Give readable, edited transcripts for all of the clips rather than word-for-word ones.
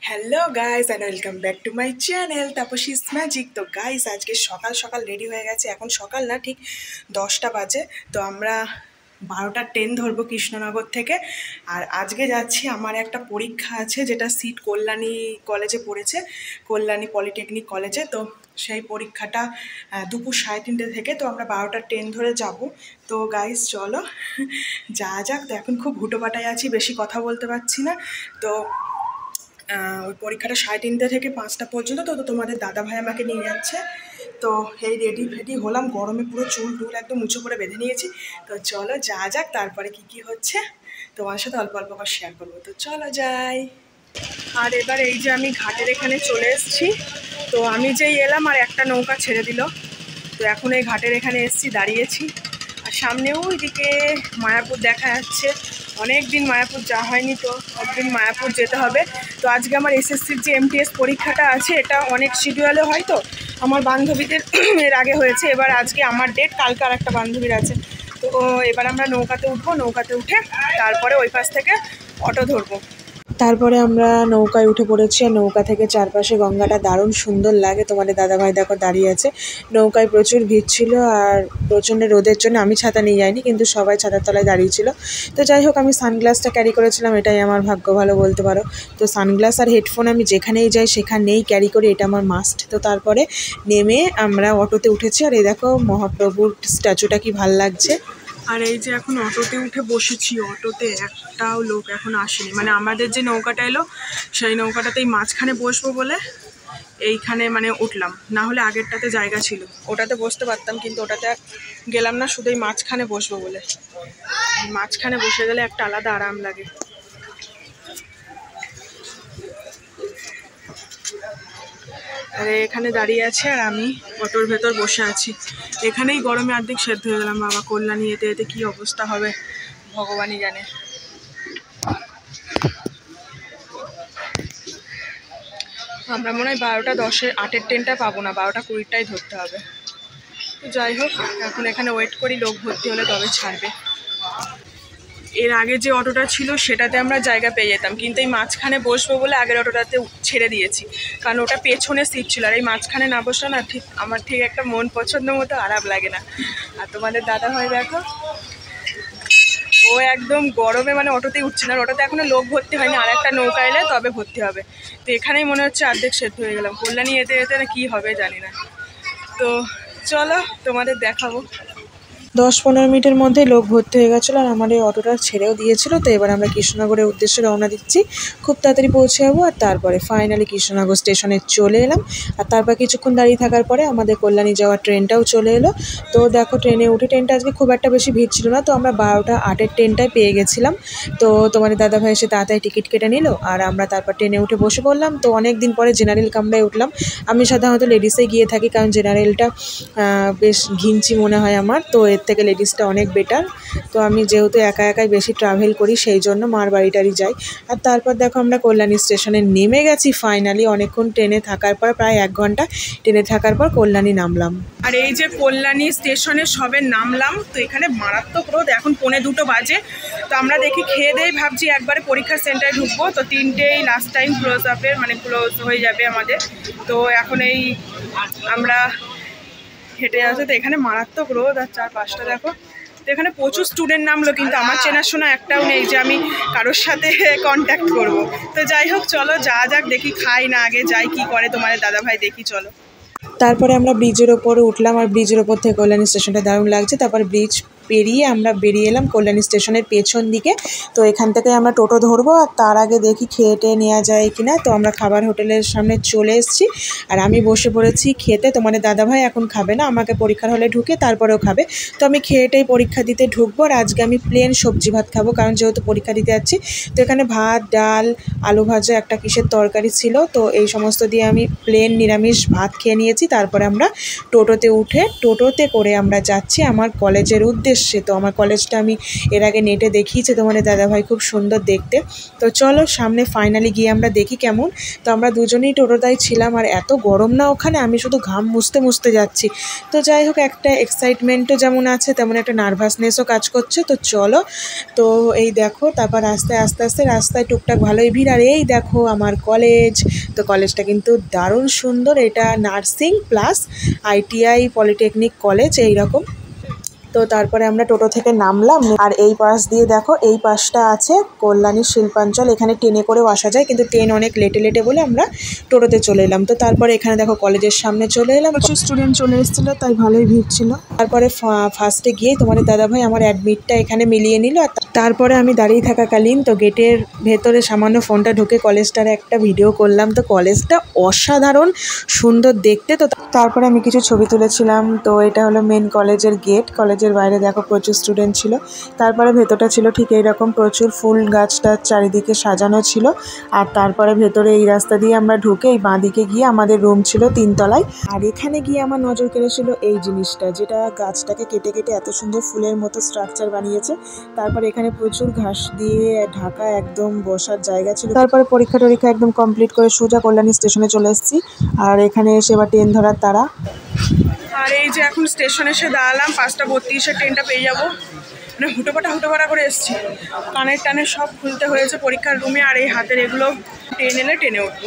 Hello guys and welcome back to my channel Tapasi's magic. তো guys আজকে সকাল সকাল রেডি হয়ে গেছে, এখন সকাল না ঠিক 10টা বাজে। তো আমরা 12টার ট্রেন ধরবো কৃষ্ণনগর থেকে। আর আজকে যাচ্ছি, আমার একটা পরীক্ষা আছে যেটা সিট কল্যাণী কলেজে পড়েছে, কল্যাণী পলিটেকনিক কলেজে। তো সেই পরীক্ষাটা দুপুর 3:30 থেকে। তো আমরা 12টার ট্রেন ধরে যাব। তো গাইস চলো যা যাক। তো এখন খুব হুটোপাটায় আছি, বেশি কথা বলতে পারছি না। তো ওই পরীক্ষাটা 3:30 থেকে 5টা পর্যন্ত। তো তোমাদের দাদা ভাই আমাকে নিয়ে যাচ্ছে। তো এই রেডি ফেডি হলাম, গরমে পুরো চুল টুল একদম উঁচু করে বেঁধে নিয়েছি। তো চলো যা যাক, তারপরে কি হচ্ছে তোমার সাথে অল্প অল্প করে শেয়ার করবো। তো চলো যাই। আর এবার এই যে আমি ঘাটের এখানে চলে এসেছি। তো আমি যেই এলাম আর একটা নৌকা ছেড়ে দিল। তো এখন এই ঘাটের এখানে এসেছি, দাঁড়িয়েছি। আর সামনেও ওইদিকে মায়াপুর দেখা যাচ্ছে। অনেক দিন মায়াপুর যাওয়া হয়নি, তো একদিন মায়াপুর যেতে হবে। তো আজকে আমার এসএসসির যে এমটিএস পরীক্ষাটা আছে, এটা অনেক শিডিউলে হয়। তো আমার বান্ধবীদের এর আগে হয়েছে, এবার আজকে আমার ডেট, কালকে আর একটা বান্ধবীর আছে। তো এবার আমরা নৌকাতে উঠবো, নৌকাতে উঠে তারপরে ওই পাশ থেকে অটো ধরবো। তারপরে আমরা নৌকায় উঠে পড়েছি। আর নৌকা থেকে চারপাশে গঙ্গাটা দারুণ সুন্দর লাগে। তোমাদের দাদাভাই দেখো দাঁড়িয়ে আছে। নৌকায় প্রচুর ভিড় ছিল, আর প্রচণ্ড রোদের জন্য আমি ছাতা নিয়ে যাইনি, কিন্তু সবাই ছাতার তলায় দাঁড়িয়েছিল। তো যাই হোক, আমি সানগ্লাসটা ক্যারি করেছিলাম, এটাই আমার ভাগ্য ভালো বলতে পারো। তো সানগ্লাস আর হেডফোন আমি যেখানেই যাই সেখানেই ক্যারি করি, এটা আমার মাস্ট। তো তারপরে নেমে আমরা অটোতে উঠেছি। আর এই দেখো মহাপ্রভুর স্ট্যাচুটা কি ভাল লাগছে। আর এই যে এখন অটোতে উঠে বসেছি, অটোতে একটাও লোক এখন আসেনি। মানে আমাদের যে নৌকাটা এলো সেই নৌকাটাতেই মাঝখানে বসবো বলে এইখানে মানে উঠলাম, না হলে আগেরটাতে জায়গা ছিল, ওটাতে বসতে পারতাম, কিন্তু ওটাতে গেলাম না, শুধুই মাঝখানে বসবো বলে। মাঝখানে বসে গেলে একটা আলাদা আরাম লাগে। আর এখানে দাঁড়িয়ে আছে, আর আমি অটোর ভেতর বসে আছি। এখানেই গরমে অর্ধেক সেদ্ধ হয়ে গেলাম। বাবা, কল্যাণী যেতে যেতে কী অবস্থা হবে ভগবানই জানে। আমরা মনে হয় 12:10-8 ট্রেনটা পাবো না, 12:20 ধরতে হবে। তো যাই হোক, এখন এখানে ওয়েট করি, লোক ভর্তি হলে তবে ছাড়বে। এর আগে যে অটোটা ছিল সেটাতে আমরা জায়গা পেয়ে যেতাম, কিন্তু এই মাঝখানে বসবো বলে আগের অটোটাতে ছেড়ে দিয়েছি, কারণ ওটা পেছনে সিট ছিল। আর এই মাঝখানে না বসলে না ঠিক আমার ঠিক একটা মন পছন্দ মতো আরাম লাগে না। আর তোমাদের দাদা ভাই দেখো, ও একদম গরমে মানে অটোতেই উঠছে না। অটোতে এখনো লোক ভর্তি হয়নি, আর একটা নৌকা এলে তবে ভর্তি হবে। তো এখানেই মনে হচ্ছে অর্ধেক সেদ্ধ হয়ে গেলাম। কল্যাণী যেতে যেতে না কী হবে জানি না। তো চলো তোমাদের দেখাবো। 10-15 মিনিটের মধ্যে লোক ভর্তি হয়ে গেছিলো, আর আমার এই অটোটা ছেড়েও দিয়েছিল। তো এবার আমরা কৃষ্ণনগরের উদ্দেশ্যে রওনা দিচ্ছি, খুব তাড়াতাড়ি পৌঁছে যাবো। আর তারপরে ফাইনালি কৃষ্ণনগর স্টেশনে চলে এলাম। আর তারপর কিছুক্ষণ দাঁড়িয়ে থাকার পরে আমাদের কল্যাণী যাওয়ার ট্রেনটাও চলে এলো। তো দেখো ট্রেনে উঠে, ট্রেনটা আজকে খুব একটা বেশি ভিড় ছিল না। তো আমরা 12:08 ট্রেনটাই পেয়ে গেছিলাম। তো তোমাদের দাদাভাই এসে তাড়াতাড়ি টিকিট কেটে নিল, আর আমরা তারপর ট্রেনে উঠে বসে পড়লাম। তো অনেক দিন পরে জেনারেল কামরায় উঠলাম। আমি সাধারণত লেডিসে গিয়ে থাকি, কারণ জেনারেলটা বেশ ঘিঞ্চি মনে হয় আমার। তো এর থেকে লেডিসটা অনেক বেটার। তো আমি যেহেতু একা একাই বেশি ট্রাভেল করি, সেই জন্য মার বাড়িটারই যাই। আর তারপর দেখো আমরা কল্যাণী স্টেশনে নেমে গেছি ফাইনালি। অনেকক্ষণ ট্রেনে থাকার পর, প্রায় 1 ঘন্টা ট্রেনে থাকার পর কল্যাণী নামলাম। আর এই যে কল্যাণী স্টেশনে সবে নামলাম। তো এখানে মারাত্মক রোদ, এখন 1:45 বাজে। তো আমরা দেখি খেয়ে দিয়ে ভাবছি একবারে পরীক্ষার সেন্টারে ঢুকবো। তো 3টেই লাস্ট টাইম ক্লোজ আপের মানে ক্লোজ হয়ে যাবে আমাদের। তো এখন এই আমরা হেঁটে আসে। তো এখানে মারাত্মক রোদ, আর চারপাশটা দেখো। তো এখানে প্রচুর স্টুডেন্ট নামলো, কিন্তু আমার চেনাশোনা একটাও নেই যে আমি কারোর সাথে কন্ট্যাক্ট করব। তো যাই হোক, চলো যা যাক, দেখি খাই না আগে যাই, কি করে তোমাদের দাদাভাই দেখি। চলো তারপরে আমরা ব্রিজের ওপরে উঠলাম, আর ব্রিজের ওপর থেকে কল্যাণী স্টেশনটা দারুণ লাগছে। তারপর ব্রিজ পেরিয়ে আমরা বেরিয়ে এলাম কল্যাণী স্টেশনের পেছন দিকে। তো এখান থেকে আমরা টোটো ধরবো, আর তার আগে দেখি খেয়ে টেয়ে নেওয়া যায় কিনা। তো আমরা খাবার হোটেলের সামনে চলে এসেছি, আর আমি বসে পড়েছি খেতে। তোমাদের দাদাভাই এখন খাবে না, আমাকে পরীক্ষার হলে ঢুকে তারপরেও খাবে। তো আমি খেয়েটেই পরীক্ষা দিতে ঢুকবো। আর আজকে আমি প্লেন সবজি ভাত খাবো, কারণ যেহেতু পরীক্ষা দিতে যাচ্ছি। তো এখানে ভাত, ডাল, আলু ভাজা, একটা কিসের তরকারি ছিল। তো এই সমস্ত দিয়ে আমি প্লেন নিরামিষ ভাত খেয়ে নিয়েছি। তারপরে আমরা টোটোতে উঠে, টোটোতে করে আমরা যাচ্ছি আমার কলেজের উদ্দেশ্যে। এসছে। তো আমার কলেজটা আমি এর আগে নেটে দেখিয়েছি তোমাদের দাদাভাই, খুব সুন্দর দেখতে। তো চলো সামনে ফাইনালি গিয়ে আমরা দেখি কেমন। তো আমরা দুজনেই টোটোটাই ছিলাম, আর এত গরম না ওখানে, আমি শুধু ঘাম মুছতে মুছতে যাচ্ছি। তো যাই হোক, একটা এক্সাইটমেন্টও যেমন আছে তেমন একটা নার্ভাসনেসও কাজ করছে। তো চলো, তো এই দেখো, তারপর আস্তে আস্তে আস্তে রাস্তায় টুকটাক ভালোই ভিড়। আর এই দেখো আমার কলেজ। তো কলেজটা কিন্তু দারুণ সুন্দর, এটা nursing plus ITI polytechnic college এইরকম। তো তারপরে আমরা টোটো থেকে নামলাম, আর এই পাশ দিয়ে দেখো, এই পাশটা আছে কল্যাণী শিল্পাঞ্চল, এখানে ট্রেনে করেও আসা যায়, কিন্তু ট্রেন অনেক লেটে লেটে বলে আমরা টোটোতে চলে এলাম। তো তারপরে এখানে দেখো কলেজের সামনে চলে এলাম, প্রচুর স্টুডেন্ট চলে এসেছিলো, তাই ভালোই ভিড় ছিল। তারপরে ফার্স্টে গিয়ে তোমাদের দাদাভাই আমার অ্যাডমিটটা এখানে মিলিয়ে নিল। আর তারপরে আমি দাঁড়িয়ে থাকাকালীন তো গেটের ভেতরে সামান্য ফোনটা ঢুকে কলেজটার একটা ভিডিও করলাম। তো কলেজটা অসাধারণ সুন্দর দেখতে। তো তারপরে আমি কিছু ছবি তুলেছিলাম। তো এটা হলো মেন কলেজের গেট। কলেজের বাইরে দেখো প্রচুর স্টুডেন্ট ছিল। তারপরে ভেতরটা ছিল ঠিক এইরকম, প্রচুর ফুল গাছটা চারিদিকে সাজানো ছিল। আর তারপরে ভেতরে এই রাস্তা দিয়ে আমরা ঢুকে এই বাঁদিকে গিয়ে আমাদের রুম ছিল 3 তলায়। আর এখানে গিয়ে আমার নজর কেড়েছিল এই জিনিসটা, যেটা গাছটাকে কেটে কেটে এত সুন্দর ফুলের মতো স্ট্রাকচার বানিয়েছে। তারপর এখানে প্রচুর ঘাস দিয়ে ঢাকা একদম বসার জায়গা ছিল। তারপরে পরীক্ষা টরীক্ষা একদম কমপ্লিট করে সোজা কল্যাণী স্টেশনে চলে এসেছি। আর এখানে এসে এবার ট্রেন ধরার তারা। আর এই যে এখন স্টেশনে এসে দাঁড়ালাম, 5:32 ট্রেনটা পেয়ে যাবো। মানে হুটোপাটা করে এসেছি, কানের টানের সব খুলতে হয়েছে পরীক্ষার রুমে। আর এই হাতের এগুলো ট্রেন এলে ট্রেনে উঠবো।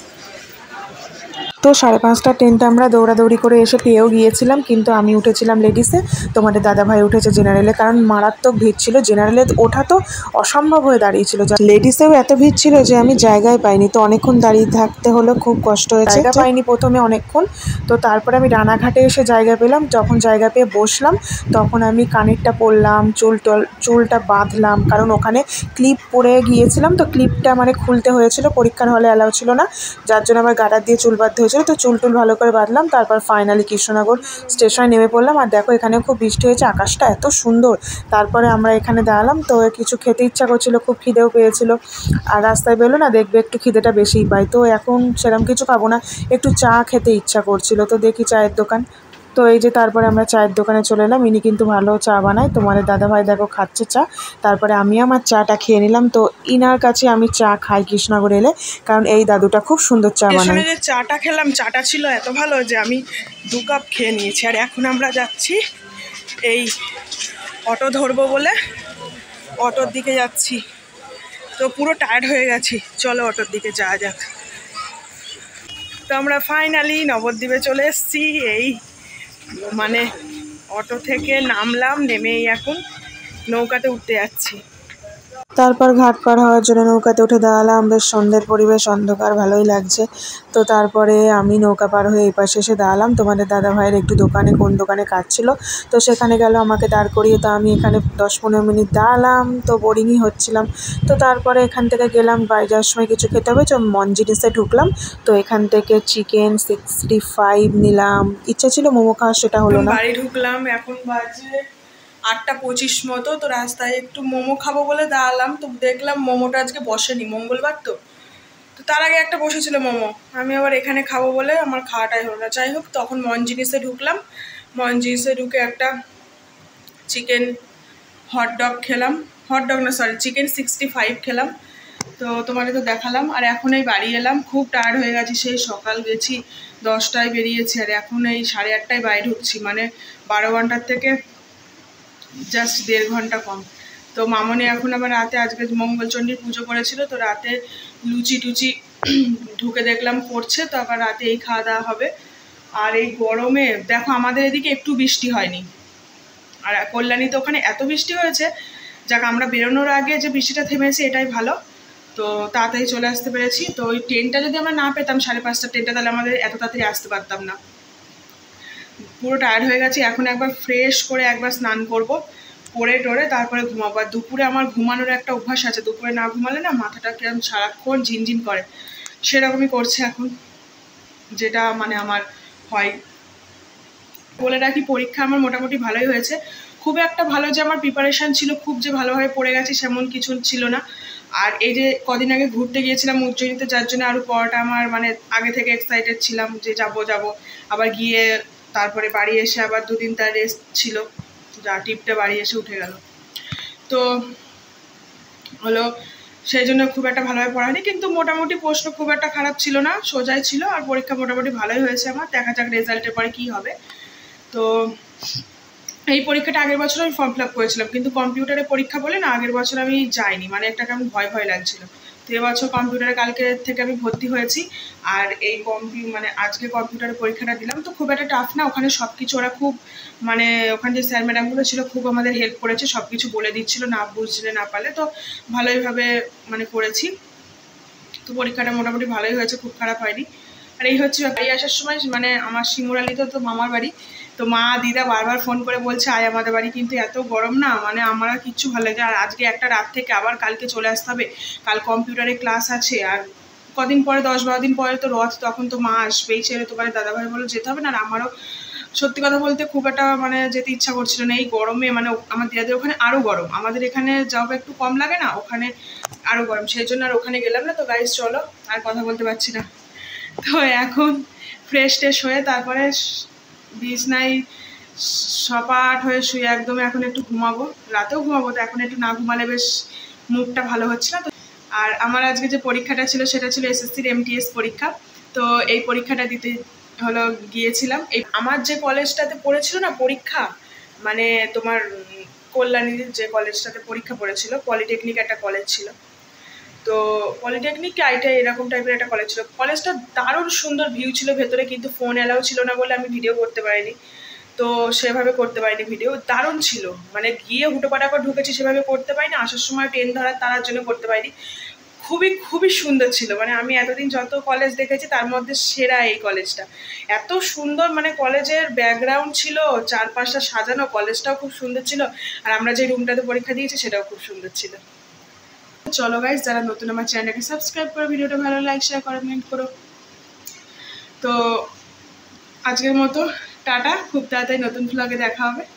তো 5:30 ট্রেনটা আমরা দৌড়াদৌড়ি করে এসে পেয়েও গিয়েছিলাম, কিন্তু আমি উঠেছিলাম লেডিসে, তোমাদের দাদাভাই উঠেছে জেনারেলে, কারণ মারাত্মক ভিড় ছিল। জেনারেলে ওঠা তো অসম্ভব হয়ে দাঁড়িয়েছিল, লেডিসেও এত ভিড় ছিল যে আমি জায়গায় পাইনি। তো অনেকক্ষণ দাঁড়িয়ে থাকতে হলো, খুব কষ্ট হয়েছে, জায়গা পাইনি প্রথমে অনেকক্ষণ। তো তারপরে আমি রানাঘাটে এসে জায়গা পেলাম। যখন জায়গা পেয়ে বসলাম তখন আমি কানেরটা পরলাম, চুলটা বাঁধলাম, কারণ ওখানে ক্লিপ পরে গিয়েছিলাম। তো ক্লিপটা মানে খুলতে হয়েছিল, পরীক্ষার হলে অ্যালাউ ছিল না, যার জন্য আমার গার্ডার দিয়ে চুল বাঁধতে হয়েছিল। তো চুল ভালো করে বাঁধলাম। তারপর ফাইনালি কৃষ্ণনগর স্টেশনে নেমে পড়লাম। আর দেখো এখানেও খুব বৃষ্টি হয়েছে, আকাশটা এত সুন্দর। তারপরে আমরা এখানে দাঁড়ালাম। তো কিছু খেতে ইচ্ছা করছিল, খুব খিদেও পেয়েছিল। আর রাস্তায় বেরোলো না, দেখবে একটু খিদেটা বেশিই পাই। তো এখন সেরকম কিছু খাবো না, একটু চা খেতে ইচ্ছা করছিল। তো দেখি চায়ের দোকান। তো এই যে তারপরে আমরা চায়ের দোকানে চলে এলাম। ইনি কিন্তু ভালো চা বানায়, তোমাদের দাদাভাই দেখো খাচ্ছে চা। তারপরে আমি আমার চাটা খেয়ে নিলাম। তো ইনার কাছে আমি চা খাই কৃষ্ণনগর এলে, কারণ এই দাদুটা খুব সুন্দর চা বানায়। যে চাটা খেলাম, চাটা ছিল এত ভালো যে আমি 2 কাপ খেয়ে নিয়েছি। আর এখন আমরা যাচ্ছি এই অটো ধরবো বলে অটোর দিকে যাচ্ছি। তো পুরো টায়ার্ড হয়ে গেছি, চলো অটোর দিকে যাওয়া যাক। তো আমরা ফাইনালি নবদ্বীপে চলে এসেছি। এই মানে অটো থেকে নামলাম, নেমেই এখন নৌকাতে উঠতে যাচ্ছি। তারপর ঘাট পার হওয়ার জন্য নৌকাতে উঠে দাঁড়ালাম। বেশ সন্ধ্যের পরিবেশ, অন্ধকার, ভালোই লাগছে। তো তারপরে আমি নৌকা পার হয়ে এই পাশে এসে দাঁড়ালাম। তোমাদের দাদাভাইয়ের একটু দোকানে, কোন দোকানে কাজ ছিল, তো সেখানে গেল আমাকে দাঁড় করিয়ে। তো আমি এখানে 10-15 মিনিট দাঁড়ালাম, তো বোরিংই হচ্ছিলাম। তো তারপরে এখান থেকে গেলাম, বাড়ি যাওয়ার সময় কিছু খেতে হবে, তো মঞ্জিনিসে ঢুকলাম। তো এখান থেকে চিকেন 65 নিলাম, ইচ্ছা ছিল মোমো খাওয়ার, সেটা হলো না। বাড়ি ঢুকলাম, এখন বাজে 8:25 মতো। তো রাস্তায় একটু মোমো খাবো বলে দাঁড়ালাম। তো দেখলাম মোমোটা আজকে বসেনি, মঙ্গলবার তো। তো তার আগে একটা বসেছিল মোমো, আমি আবার এখানে খাবো বলে আমার খাওয়াটাই হলো না। যাই হোক, তখন মঞ্জিনিসে ঢুকলাম। মঞ্জিনিসে ঢুকে একটা চিকেন হটডগ খেলাম, হটডগ না সরি, চিকেন 65 খেলাম। তো তোমাদের তো দেখালাম। আর এখন এই বাড়ি এলাম, খুব টায়ার্ড হয়ে গেছি, সেই সকাল গেছি 10টায় বেরিয়েছি, আর এখন এই 8:30টায় বাড়ি ঢুকছি, মানে 12 ঘন্টার থেকে জাস্ট 1.5 ঘন্টা কম। তো মামনি এখন আবার রাতে, আজকে মঙ্গলচণ্ডীর পুজো করেছিল, তো রাতে লুচি টুচি ঢুকে দেখলাম করছে। তো আবার রাতে এই খাওয়া দাওয়া হবে। আর এই গরমে দেখো আমাদের এদিকে একটু বৃষ্টি হয়নি, আর কল্যাণীতে ওখানে এত বৃষ্টি হয়েছে। যাক, আমরা বেরোনোর আগে যে বৃষ্টিটা থেমেছে এটাই ভালো। তো তাড়াতাড়ি চলে আসতে পেরেছি। তো ওই ট্রেনটা যদি আমরা না পেতাম 5:30টার ট্রেনটা, তাহলে আমাদের এত তাড়াতাড়ি আসতে পারতাম না। পুরো টায়ার্ড হয়ে গেছি, এখন একবার ফ্রেশ করে একবার স্নান করব, করে টোরে তারপরে ঘুমাবো। আর দুপুরে আমার ঘুমানোর একটা অভ্যাস আছে, দুপুরে না ঘুমালে না মাথাটা কিরম সারাক্ষণ ঝিনঝিন করে, সেরকমই করছে এখন, যেটা মানে আমার হয়। বলে রাখি, পরীক্ষা আমার মোটামুটি ভালোই হয়েছে। খুব একটা ভালো যে আমার প্রিপারেশান ছিল, খুব যে ভালোভাবে পড়ে গেছি সেমন কিছু ছিল না। আর এই যে কদিন আগে ঘুরতে গিয়েছিলাম উজ্জয়িনীতে, যার জন্য আরও পড়াটা আমার মানে আগে থেকে এক্সাইটেড ছিলাম যে যাব। আবার গিয়ে তারপরে বাড়ি এসে আবার 2 দিন তার রেস্ট ছিল। যা টিপটা বাড়ি এসে উঠে গেল। তো হলো সেই জন্য খুব একটা ভালোভাবে পড়া হয়নি, কিন্তু মোটামুটি প্রশ্ন খুব একটা খারাপ ছিল না, সোজাই ছিল। আর পরীক্ষা মোটামুটি ভালোই হয়েছে আমার, দেখা যাক রেজাল্টের পরে কী হবে। তো এই পরীক্ষাটা আগের বছর আমি ফর্ম ফিল আপ করেছিলাম, কিন্তু কম্পিউটারে পরীক্ষা বলে না আগের বছর আমি যাইনি, মানে একটা কেমন ভয় ভয় লাগছিল। তো এবছর কম্পিউটারে কালকে থেকে আমি ভর্তি হয়েছি। আর এই মানে আজকে কম্পিউটারে পরীক্ষাটা দিলাম, তো খুব একটা টাফ না। ওখানে সব কিছু ওরা খুব মানে ওখানে যে স্যার ম্যাডামগুলো ছিল খুব আমাদের হেল্প করেছে, সব কিছু বলে দিচ্ছিল, না বুঝলে না পারলে। তো ভালোইভাবে মানে করেছি। তো পরীক্ষাটা মোটামুটি ভালোই হয়েছে, খুব খারাপ হয়নি। আর এই হচ্ছে বাড়ি আসার সময়, মানে আমার শিমুরালিতে তো মামার বাড়ি, তো মা দিদা বারবার ফোন করে বলছে আয় আমাদের বাড়ি, কিন্তু এত গরম না, মানে আমার আর কিচ্ছু ভালো লাগে। আর আজকে একটা রাত থেকে আবার কালকে চলে আসতে হবে, কাল কম্পিউটারে ক্লাস আছে। আর কদিন পরে 10-12 দিন পরে তো রথ, তখন তো মা আসবেই, ছেড়ে তোমার দাদাভাই বলে যেতে হবে না। আর আমারও সত্যি কথা বলতে খুব একটা মানে যেতে ইচ্ছা করছিল না এই গরমে। মানে আমার দিদাদের ওখানে আরও গরম, আমাদের এখানে যাও একটু কম লাগে না, ওখানে আরও গরম, সেই জন্য আর ওখানে গেলাম না। তো গাইস চলো, আর কথা বলতে পারছি না। তো এখন ফ্রেশ ট্রেশ হয়ে তারপরে বিছনায় সপাট হয়ে শুয়ে একদম এখন একটু ঘুমাবো, রাতেও ঘুমাবো। তো এখন একটু না ঘুমালে বেশ মুডটা ভালো হচ্ছে না। তো আর আমার আজকে যে পরীক্ষাটা ছিল সেটা ছিল এসএসসির MTS পরীক্ষা। তো এই পরীক্ষাটা দিতে হলো গিয়েছিলাম। এই আমার যে কলেজটাতে পড়েছিল না পরীক্ষা, মানে তোমার কল্যাণীর যে কলেজটাতে পরীক্ষা পড়েছিল, পলিটেকনিক একটা কলেজ ছিল। তো পলিটেকনিক আইটিআই এরকম টাইপের একটা কলেজ ছিল। কলেজটা দারুণ সুন্দর ভিউ ছিল ভেতরে, কিন্তু ফোন অ্যালাউ ছিল না বলে আমি ভিডিও করতে পারিনি। তো সেভাবে করতে পারিনি ভিডিও, দারুণ ছিল। মানে গিয়ে হুটোপাটা করে ঢুকেছি, সেভাবে করতে পারিনি। আসার সময় ট্রেন ধরার তার জন্য করতে পারিনি। খুবই খুবই সুন্দর ছিল, মানে আমি এতদিন যত কলেজ দেখেছি তার মধ্যে সেরা এই কলেজটা। এত সুন্দর, মানে কলেজের ব্যাকগ্রাউন্ড ছিল, চারপাশটা সাজানো, কলেজটাও খুব সুন্দর ছিল। আর আমরা যে রুমটাতে পরীক্ষা দিয়েছি সেটাও খুব সুন্দর ছিল। চলো গাইস, যারা নতুন আমার চ্যানেলটাকে সাবস্ক্রাইব করো, ভিডিওটা ভালো লাইক শেয়ার কমেন্ট করো। তো আজকের মতো টাটা, খুব তাড়াতাড়ি নতুন ভ্লগে দেখা হবে।